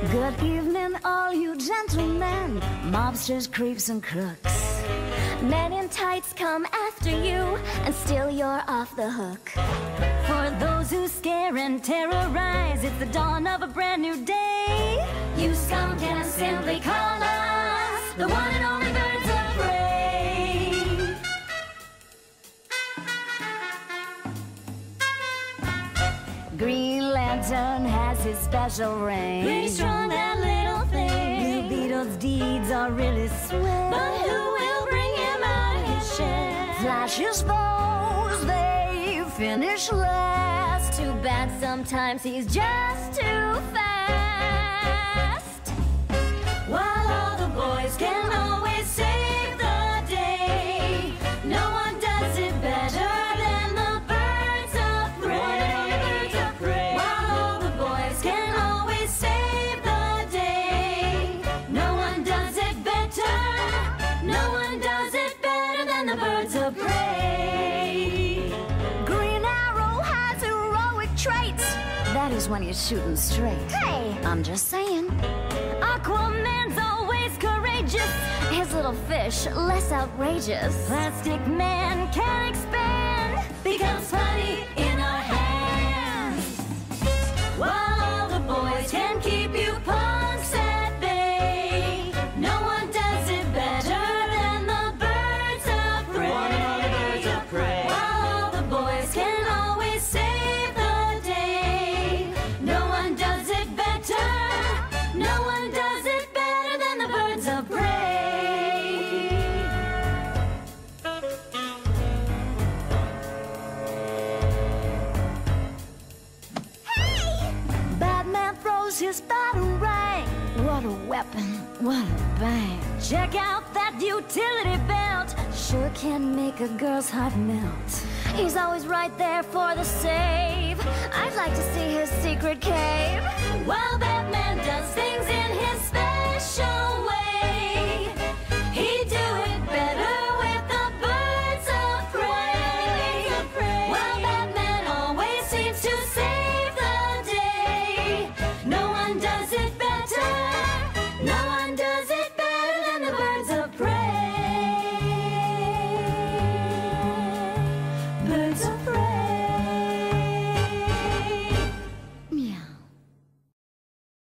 Good evening, all you gentlemen, mobsters, creeps, and crooks. Men in tights come after you, and still you're off the hook. For those who scare and terrorize, it's the dawn of a brand new day. You scum can simply call us the one and only Birds of Prey. Green Lantern has his special ring. Pretty strong, that little thing. Blue Beetle's deeds are really swell. But who will bring him out of his shell? Flash's foes, they finish last. Too bad sometimes he's just too fast. While all the boys can always save the day, no one does it better than the Birds of Prey. While all the boys can always save the day, no one does it better. No one does it better than the Birds of Prey. Green Arrow has heroic traits. That is when he's shooting straight. Hey, I'm just saying. Aquaman's always courageous. His little fish, less outrageous. Plastic Man can expand, becomes funny in our hands. While all the boys can keep you punks at bay, no one does it better than the Birds of Prey. While all the boys can always save the day, no one does it better. No one does it better than the Birds of Prey. Hey! Batman throws his batarang. What a weapon, what a bang. Check out that utility belt. Sure can make a girl's heart melt. He's always right there for the save. I'd like to see his secret cave. While Batman does things in his special way,